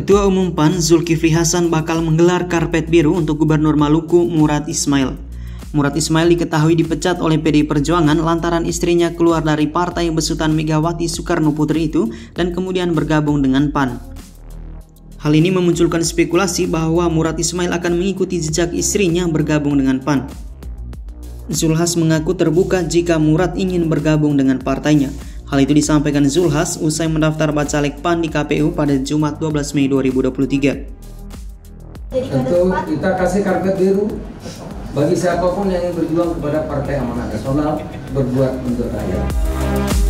Ketua Umum PAN Zulkifli Hasan bakal menggelar karpet biru untuk Gubernur Maluku Murad Ismail. Murad Ismail diketahui dipecat oleh PDI Perjuangan lantaran istrinya keluar dari partai besutan Megawati Soekarno Putri itu dan kemudian bergabung dengan PAN. Hal ini memunculkan spekulasi bahwa Murad Ismail akan mengikuti jejak istrinya bergabung dengan PAN. Zulhas mengaku terbuka jika Murad ingin bergabung dengan partainya. Hal itu disampaikan Zulhas usai mendaftar bacalek PAN di KPU pada Jumat 12 Mei 2023. Tentu kita kasih karpet biru bagi siapapun yang ingin berjuang kepada Partai Amanat Nasional, berbuat untuk rakyat.